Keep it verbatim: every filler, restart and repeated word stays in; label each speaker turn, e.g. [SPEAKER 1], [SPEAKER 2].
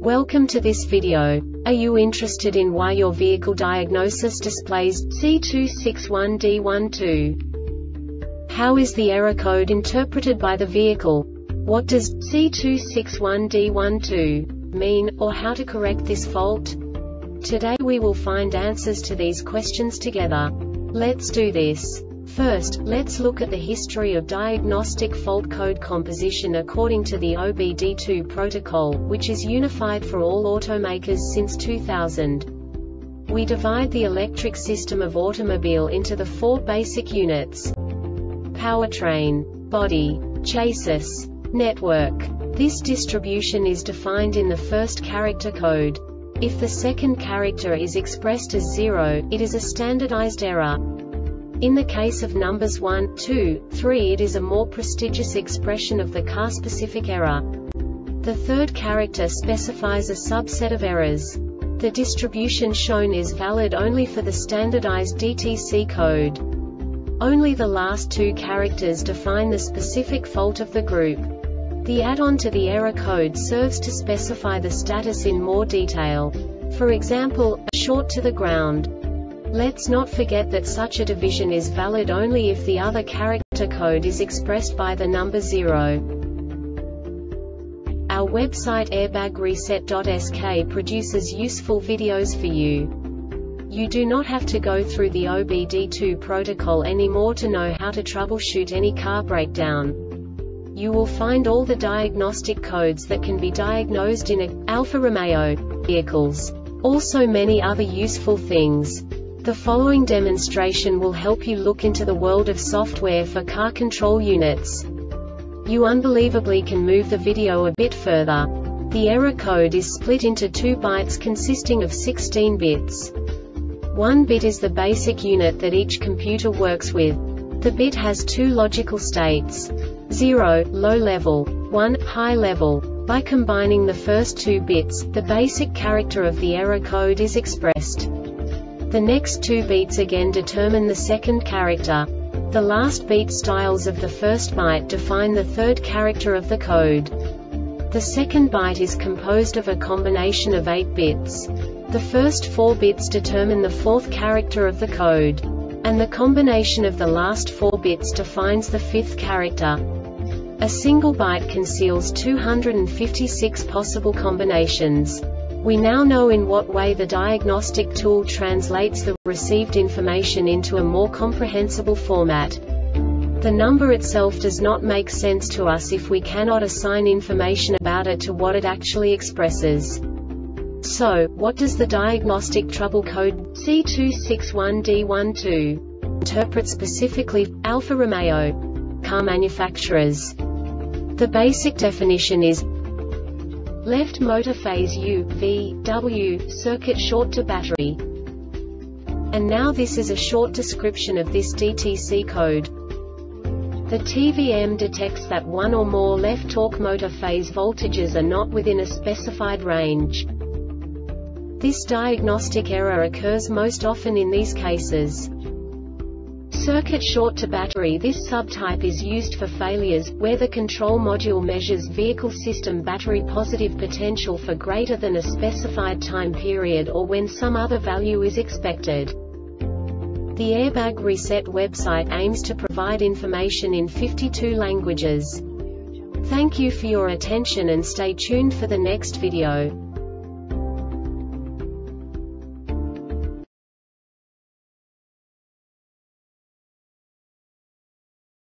[SPEAKER 1] Welcome to this video. Are you interested in why your vehicle diagnosis displays C two six one D one two? How is the error code interpreted by the vehicle? What does C two six one D one two mean, or how to correct this fault? Today we will find answers to these questions together. Let's do this. First, let's look at the history of diagnostic fault code composition according to the O B D two protocol, which is unified for all automakers since two thousand. We divide the electric system of automobile into the four basic units: powertrain, body, chassis, network. This distribution is defined in the first character code. If the second character is expressed as zero, it is a standardized error. In the case of numbers one, two, three, it is a more prestigious expression of the car-specific error. The third character specifies a subset of errors. The distribution shown is valid only for the standardized D T C code. Only the last two characters define the specific fault of the group. The add-on to the error code serves to specify the status in more detail. For example, a short to the ground. Let's not forget that such a division is valid only if the other character code is expressed by the number zero. Our website airbag reset dot S K produces useful videos for you. You do not have to go through the O B D two protocol anymore to know how to troubleshoot any car breakdown. You will find all the diagnostic codes that can be diagnosed in a Alfa Romeo vehicles. Also many other useful things. The following demonstration will help you look into the world of software for car control units. You unbelievably can move the video a bit further. The error code is split into two bytes consisting of sixteen bits. One bit is the basic unit that each computer works with. The bit has two logical states: zero, low level, one, high level. By combining the first two bits, the basic character of the error code is expressed. The next two beats again determine the second character. The last beat styles of the first byte define the third character of the code. The second byte is composed of a combination of eight bits. The first four bits determine the fourth character of the code. And the combination of the last four bits defines the fifth character. A single byte conceals two hundred fifty-six possible combinations. We now know in what way the diagnostic tool translates the received information into a more comprehensible format. The number itself does not make sense to us if we cannot assign information about it to what it actually expresses. So, what does the diagnostic trouble code C two six one D one two interpret specifically for Alfa Romeo car manufacturers? The basic definition is left motor phase U, V, W, circuit short to battery. And now this is a short description of this D T C code. The T V M detects that one or more left torque motor phase voltages are not within a specified range. This diagnostic error occurs most often in these cases: circuit short to battery. This subtype is used for failures where the control module measures vehicle system battery positive potential for greater than a specified time period or when some other value is expected. The Airbag Reset website aims to provide information in fifty-two languages. Thank you for your attention and stay tuned for the next video.